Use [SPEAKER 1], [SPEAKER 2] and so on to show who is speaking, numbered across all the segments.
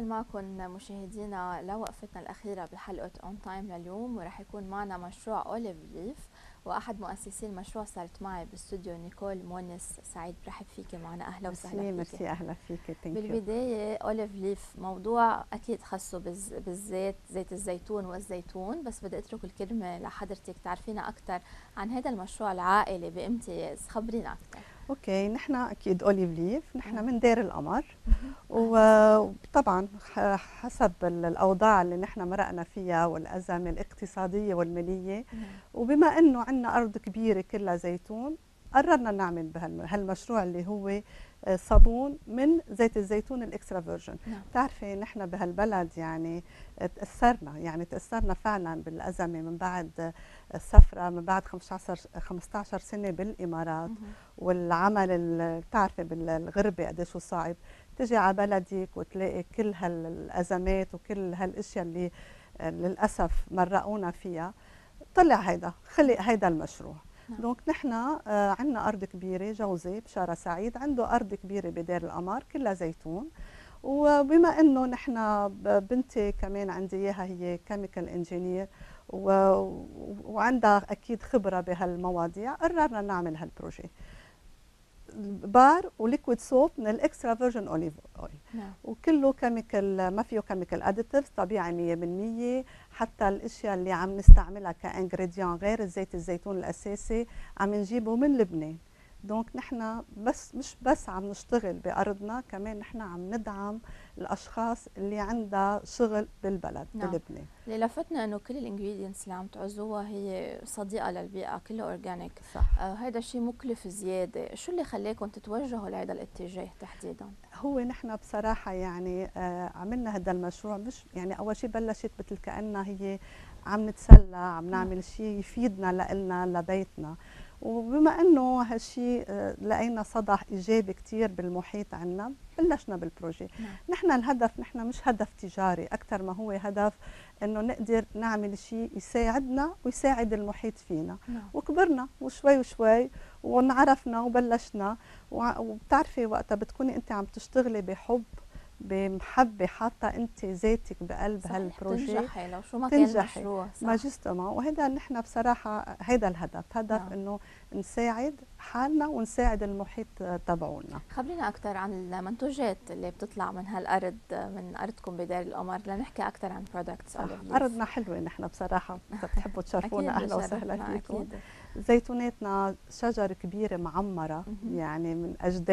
[SPEAKER 1] معكم مشاهدينا لوقفتنا الأخيرة بحلقة اون تايم لليوم، ورح يكون معنا مشروع اوليف ليف، وأحد مؤسسي المشروع صارت معي باستوديو نيكول مونس. سعيد برحب فيكي معنا، أهلا وسهلا فيكي.
[SPEAKER 2] ميرسي أهلا فيكي.
[SPEAKER 1] بالبداية اوليف ليف موضوع أكيد خاصه بالزيت، زيت الزيتون والزيتون، بس بدي أترك الكلمة لحضرتك تعرفينا أكثر عن هذا المشروع العائلي بامتياز. خبرينا أكثر.
[SPEAKER 2] اوكي، نحن اكيد اوليف ليف، نحن من دير القمر، وطبعا حسب الاوضاع اللي نحن مرقنا فيها والازمه الاقتصاديه والماليه، وبما انه عندنا ارض كبيره كلها زيتون، قررنا نعمل بهالمشروع اللي هو صابون من زيت الزيتون الاكسترا فيرجن. بتعرفي نحن بهالبلد يعني تاثرنا فعلا بالازمه من بعد السفره، من بعد 15 سنه بالامارات، والعمل بتعرفي بالغربه قديش صعب. تجي على بلدك وتلاقي كل هالازمات وكل هالاشياء اللي للاسف مرقونا فيها، خلق هيدا المشروع. دونك نحن عندنا ارض كبيره، جوزي بشاره سعيد عنده ارض كبيره بدير القمر كلها زيتون، وبما انه نحن بنتي كمان عندي اياها هي كيميكال انجينير وعندها اكيد خبره بهالمواضيع، قررنا نعمل هالبروجي بار وليكويد سوب من الاكسترا فيرجن اوليف اويل. وكله كيميكال، ما فيه كيميكال اديتيفز، طبيعي 100%. حتى الاشياء اللي عم نستعملها كانجريديون غير زيت الزيتون الاساسي عم نجيبه من لبنان. دونك نحن مش بس عم نشتغل بارضنا، كمان نحن عم ندعم الاشخاص اللي عندها شغل بالبلد بلبنان.
[SPEAKER 1] اللي لفتنا انه كل الانجريدينتس اللي عم تعزوها هي صديقه للبيئه، كله اورجانيك.
[SPEAKER 2] صح.
[SPEAKER 1] هذا الشيء مكلف زياده، شو اللي خليكم تتوجهوا لهذا الاتجاه تحديدا؟
[SPEAKER 2] هو نحن بصراحه يعني عملنا هذا المشروع، مش يعني اول شيء بلشت مثل كانها هي عم نتسلى، عم نعمل شيء يفيدنا لنا لبيتنا، وبما انه هالشيء لقينا صدى ايجابي كثير بالمحيط عنا، بلشنا بالبروجي. نحن الهدف، نحن مش هدف تجاري اكثر ما هو هدف انه نقدر نعمل شيء يساعدنا ويساعد المحيط فينا. وكبرنا وشوي وشوي وانعرفنا وبلشنا. وبتعرفي وقتها بتكوني انت عم تشتغلي بحب، بمحبه، حاطه انت ذاتك بقلب هالبروجي،
[SPEAKER 1] تنجحي لو شو ما كان المشروع.
[SPEAKER 2] ماجستما. وهذا نحن بصراحه هذا الهدف انه نساعد حالنا ونساعد المحيط تبعونا.
[SPEAKER 1] خبرينا اكثر عن المنتوجات اللي بتطلع من هالارض، من ارضكم بدير القمر، لنحكي اكثر عن برودكتس.
[SPEAKER 2] ارضنا حلوه نحن بصراحه، بتحبوا تشرفونا، اهلا وسهلا فيكم. زيتوناتنا شجر كبيره معمره، يعني من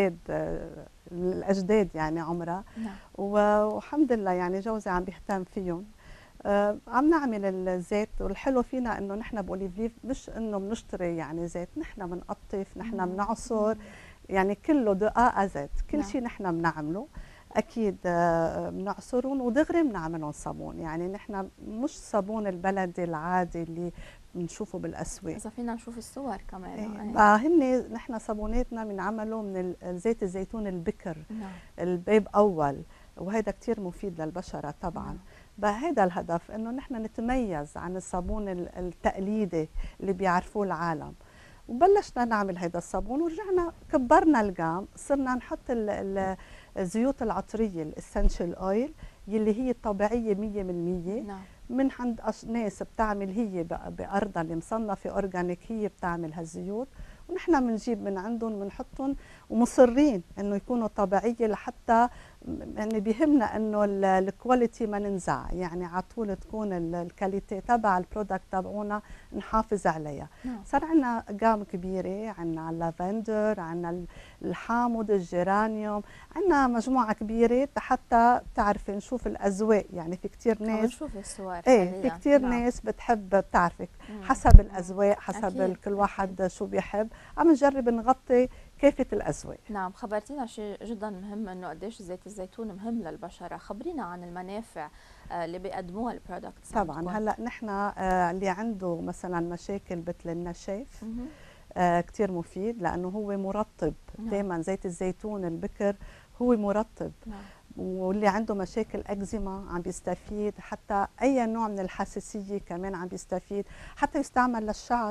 [SPEAKER 2] الاجداد يعني عمرها. والحمد لله يعني جوزي عم بيهتم فيهم. عم نعمل الزيت، والحلو فينا انه نحن باوليف ليف مش انه بنشتري يعني زيت، نحن بنقطف، نحن بنعصر، يعني كله دقائق زيت، كل شيء نحن بنعمله اكيد بنعصرهم ودغري بنعملهم صابون. يعني نحن مش صابون البلدي العادي اللي بنشوفه بالاسواق.
[SPEAKER 1] اذا فينا نشوف الصور كمان.
[SPEAKER 2] هن نحن صابوناتنا بنعملوا من زيت الزيتون البكر، البيب اول، وهذا كثير مفيد للبشره طبعا. بهذا الهدف انه نحن نتميز عن الصابون التقليدي اللي بيعرفوه العالم. وبلشنا نعمل هذا الصابون، ورجعنا كبرنا الجام، صرنا نحط الزيوت العطريه الاسنشال اويل يلي هي الطبيعيه 100%. من عند ناس بتعمل هي بارضها اللي مصنفه اورجانيك، هي بتعمل هالزيوت، ونحن بنجيب من عندهم بنحطهم، ومصرين انه يكونوا طبيعيه، لحتى يعني بيهمنا انه الكواليتي ما ننزع، يعني على طول تكون الكاليتي تبع البرودكت تبعونا نحافظ عليها. صار عندنا جام كبيره، عندنا اللافندر، عندنا الحامض، الجيرانيوم، عندنا مجموعه كبيره حتى بتعرفي نشوف الاذواق. يعني في كثير ناس
[SPEAKER 1] بنشوف الصور،
[SPEAKER 2] في كثير ناس بتحب، بتعرفك حسب الاذواق، حسب كل واحد شو بيحب، عم نجرب نغطي كافة الأذواق.
[SPEAKER 1] نعم، خبرتينا شيء جدا مهم، انه قديش زيت الزيتون مهم للبشرة. خبرينا عن المنافع اللي بيقدموها البرودكتس.
[SPEAKER 2] طبعا هلا نحن اللي عنده مثلا مشاكل مثل النشاف كثير مفيد، لأنه هو مرطب. دائما زيت الزيتون البكر هو مرطب. واللي عنده مشاكل اكزيما عم بيستفيد، حتى اي نوع من الحساسيه كمان عم بيستفيد، حتى يستعمل للشعر.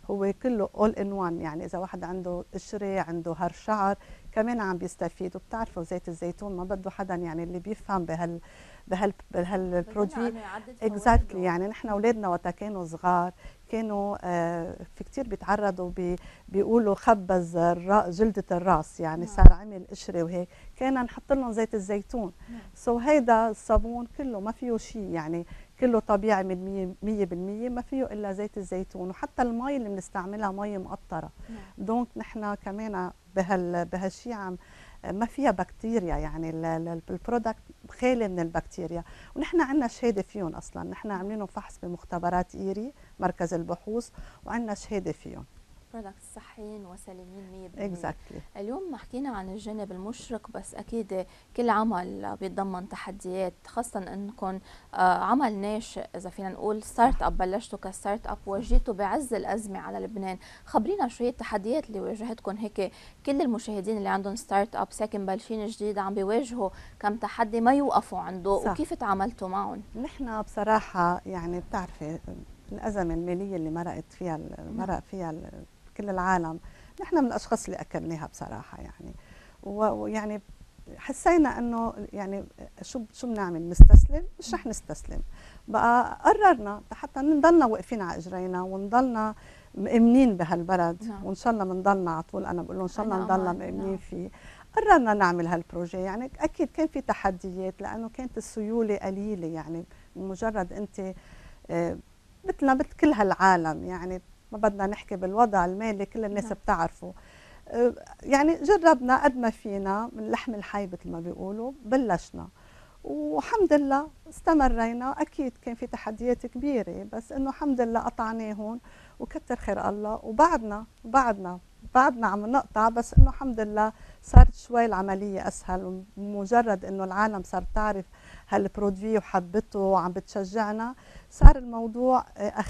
[SPEAKER 2] هو كله اول ان وان، يعني اذا واحد عنده قشره، عنده هر شعر، كمان عم بيستفيد. وبتعرفوا زيت الزيتون ما بده حدا يعني اللي بيفهم بهالبرودوي اكزاكتلي. يعني نحن اولادنا وقت كانوا صغار كانوا في كثير بيتعرضوا بيقولوا خبز جلدة الراس، يعني صار عمل قشره وهيك، كنا نحط لهم زيت الزيتون. سو هيدا الصابون كله ما فيه شيء، يعني كله طبيعي من 100%، ما فيه الا زيت الزيتون. وحتى المي اللي بنستعملها مي مقطره. دونك نحن كمان بهالشيء عم ما فيها بكتيريا، يعني البرودكت خالي من البكتيريا. ونحن عندنا شهاده فيهم اصلا، نحن عاملينه فحص بمختبرات ايري مركز البحوث، وعندنا شهاده فيهم.
[SPEAKER 1] برودكت صحيين وسليمين 100%.
[SPEAKER 2] اكزاكتلي.
[SPEAKER 1] اليوم حكينا عن الجانب المشرق، بس اكيد كل عمل بيتضمن تحديات، خاصه انكم عمل ناشئ، اذا فينا نقول ستارت اب، بلشتوا كستارت اب واجيتوا بعز الازمه على لبنان. خبرينا شويه التحديات اللي واجهتكم. هيك كل المشاهدين اللي عندهم ستارت اب ساكن مبلشين جديد عم بيواجهوا كم تحدي ما يوقفوا عنده، صح. وكيف تعاملتوا معهم؟
[SPEAKER 2] نحن بصراحه يعني بتعرفي الازمه الماليه اللي مرق فيها كل العالم، نحن من الاشخاص اللي اكلناها بصراحه. يعني ويعني حسينا انه يعني شو بنعمل؟ نستسلم؟ مش رح نستسلم. بقى قررنا حتى نضلنا واقفين على اجرينا ونضلنا مأمنين بهالبلد، وان شاء الله بنضلنا على طول. انا بقول لهم ان شاء الله نضلنا مأمنين فيه. قررنا نعمل هالبروجي. يعني اكيد كان في تحديات لانه كانت السيوله قليله، يعني مجرد انت مثلنا مثل كل هالعالم، يعني ما بدنا نحكي بالوضع المالي كل الناس بتعرفه. يعني جربنا قد ما فينا من لحم الحي مثل ما بيقولوا، بلشنا والحمد لله استمرينا. اكيد كان في تحديات كبيره، بس انه الحمد لله قطعناهم وكتر خير الله. وبعدنا عم نقطع، بس انه الحمد لله صارت شوي العمليه اسهل. ومجرد انه العالم صار تعرف هالبرودوي وحبته وعم بتشجعنا، صار الموضوع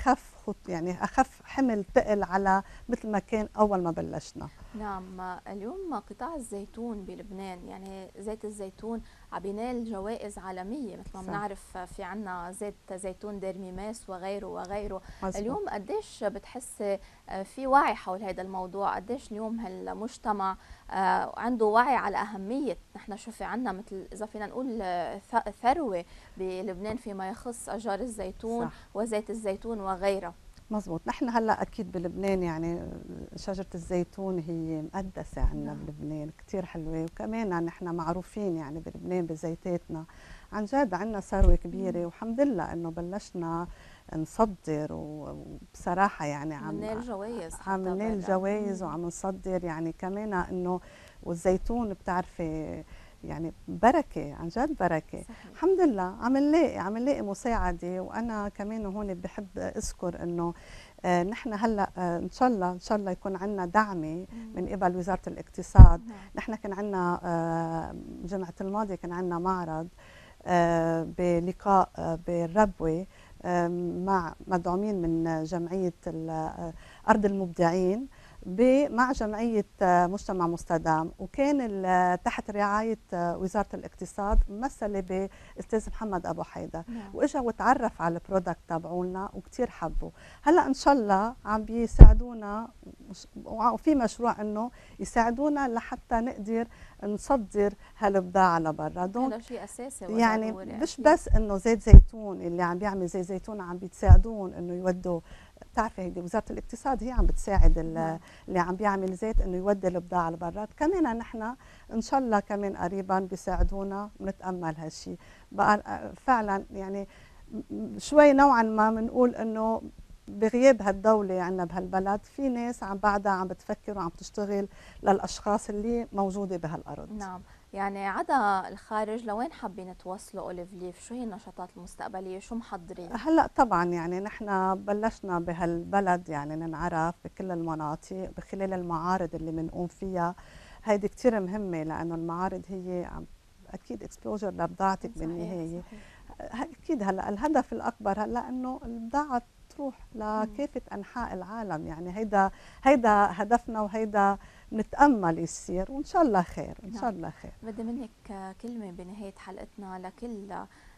[SPEAKER 2] يعني اخف حمل ثقل على مثل ما كان اول ما بلشنا.
[SPEAKER 1] نعم. اليوم قطاع الزيتون بلبنان، يعني زيت الزيتون عم ينال جوائز عالميه مثل ما بنعرف. في عنا زيت زيتون ديرميماس وغيره وغيره. مزبوط. اليوم قديش بتحس في وعي حول هذا الموضوع؟ قديش اليوم هالمجتمع عنده وعي على اهميه؟ نحن شو في عنا مثل اذا فينا نقول ثروه بلبنان فيما يخص اشجار الزيتون، صح. وزيت الزيتون وغيرها.
[SPEAKER 2] مزبوط. نحن هلا اكيد بلبنان يعني شجره الزيتون هي مقدسه عندنا بلبنان، كثير حلوه. وكمان نحن معروفين يعني بلبنان بزيتاتنا. عن جد عندنا ثروه كبيره، والحمد لله انه بلشنا نصدر. وبصراحه يعني عم ننال جوائز وعم نصدر. يعني كمان انه والزيتون بتعرفي يعني بركه، عن جد بركه. صحيح. الحمد لله عم نلاقي مساعده. وانا كمان هون بحب اذكر انه نحن هلا ان شاء الله يكون عندنا دعمه من قبل وزاره الاقتصاد. نحن كان عندنا جمعه الماضيه كان عندنا معرض بلقاء بالربوه مع مدعومين من جمعيه ارض المبدعين مع جمعية مجتمع مستدام، وكان تحت رعاية وزارة الاقتصاد، ممثلة بأستاذ محمد أبو حيدر. وإجا وتعرف على البرودكت تبعولنا وكتير حبوا. هلأ إن شاء الله عم بيساعدونا، وفي مشروع إنه يساعدونا لحتى نقدر نصدر هالبضاعة لبرا.
[SPEAKER 1] هذا شيء أساسي
[SPEAKER 2] يعني مش بس إنه زيت زيتون اللي عم بيعمل زيت زيتون عم بتساعدون إنه يودوا. بتعرفي هيدي وزاره الاقتصاد هي عم بتساعد اللي عم بيعمل زيت انه يودي البضاعه لبرات. كمان نحن ان شاء الله كمان قريبا بيساعدونا، ونتامل هالشيء. بقى فعلا يعني شوي نوعا ما بنقول انه بغياب هالدوله عندنا بهالبلد في ناس بعدها عم بتفكر وعم تشتغل للاشخاص اللي موجوده بهالارض.
[SPEAKER 1] نعم. يعني عدا الخارج لوين حابين توصلوا اوليف ليف؟ شو هي النشاطات المستقبليه؟ شو محضرين؟
[SPEAKER 2] هلا طبعا يعني نحن بلشنا بهالبلد يعني ننعرف بكل المناطق بخلال المعارض اللي بنقوم فيها. هيدي كثير مهمه لانه المعارض هي اكيد اكسبوجر لبضاعتك بالنهايه. اكيد هلا الهدف الاكبر هلا انه البضاعه تروح لكافه انحاء العالم. يعني هيدا هدفنا، وهيدا نتامل يصير، وان شاء الله خير. ان شاء الله خير.
[SPEAKER 1] بدي منك كلمه بنهايه حلقتنا لكل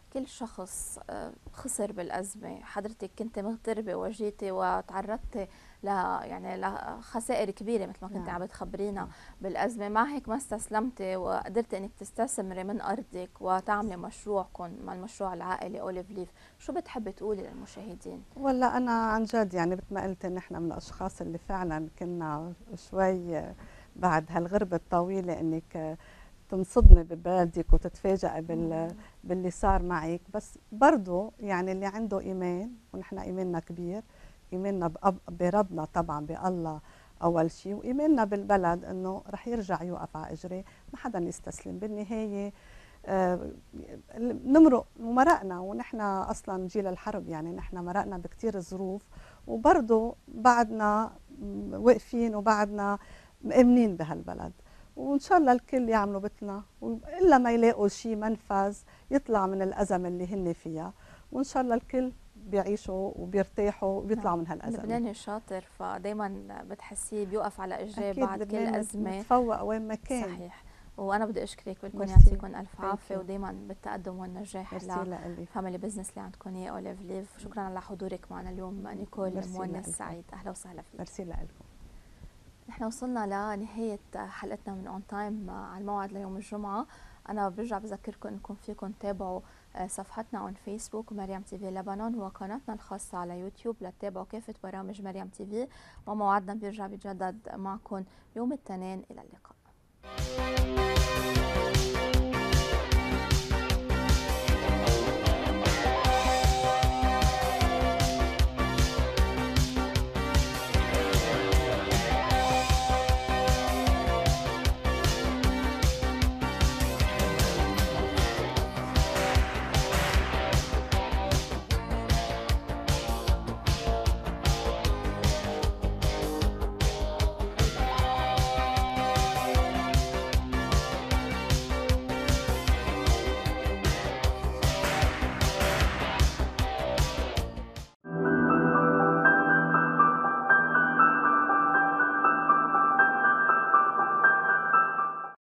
[SPEAKER 1] كل شخص خسر بالأزمة، حضرتك كنت مغتربة وجيتي وتعرضتي يعني لخسائر كبيرة مثل ما كنت عم بتخبرينا بالأزمة، مع هيك ما استسلمتي وقدرتي انك تستثمري من أرضك وتعملي مشروعكم مع المشروع العائلي أوليف ليف. شو بتحبي تقولي للمشاهدين؟
[SPEAKER 2] والله أنا عن جد يعني مثل ما قلت نحن من الأشخاص اللي فعلا كنا شوي بعد هالغربة الطويلة انك تنصدمي ببلدك وتتفاجئي باللي صار معك، بس برضه يعني اللي عنده ايمان، ونحن ايماننا كبير، ايماننا بربنا طبعا بالله اول شيء، وايماننا بالبلد انه رح يرجع يوقف على اجريه، ما حدا يستسلم بالنهايه. نمرق ومرقنا، ونحن اصلا جيل الحرب، يعني نحن مرقنا بكثير ظروف وبرضه بعدنا واقفين وبعدنا مأمنين بهالبلد، وان شاء الله الكل يعملوا مثلنا، الا ما يلاقوا شيء منفذ يطلع من الازمه اللي هن فيها، وان شاء الله الكل بيعيشوا وبيرتاحوا وبيطلعوا من هالازمه.
[SPEAKER 1] لبناني شاطر، فدايما بتحسيه بيوقف على اجريه بعد كل
[SPEAKER 2] لبنان
[SPEAKER 1] ازمه،
[SPEAKER 2] متفوق وين ما كان.
[SPEAKER 1] صحيح. وانا بدي اشكرك، بدكم يعطيكم الف عافيه ودائما بالتقدم والنجاح لفاميلي بزنس اللي عندكم اياه أوليف ليف. شكرا على حضورك معنا اليوم نيكول مونس سعيد، اهلا وسهلا فيك.
[SPEAKER 2] ميرسي لكم.
[SPEAKER 1] نحن وصلنا لنهايه حلقتنا من اون تايم على الموعد ليوم الجمعه. انا برجع بذكركم انكم فيكم تتابعوا صفحتنا على فيسبوك مريم تي في لبنان، وقناتنا الخاصة على يوتيوب لتتابعوا كافة برامج مريم تي في، وموعدنا بيرجع بيتجدد معكم يوم الاثنين. إلى اللقاء.